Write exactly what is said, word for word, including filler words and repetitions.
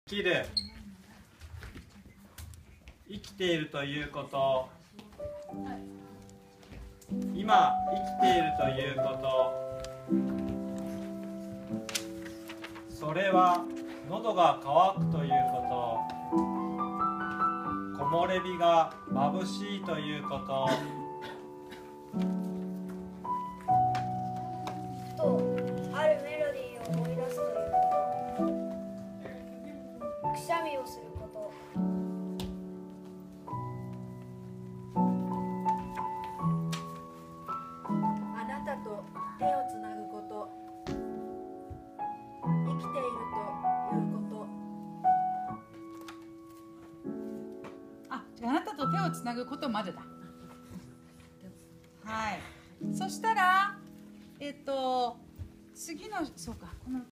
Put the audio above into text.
生きる、生きているということ、今生きているということ、それは喉が渇くということ、木漏れ日が眩しいということ、 ふとあるメロディーを思い出すということ、くしゃみをすること、 あなたと手をつなぐこと、生きているということ。 あ、あなたと手をつなぐことまでだ。はい。そしたら、えっと次のそうかこの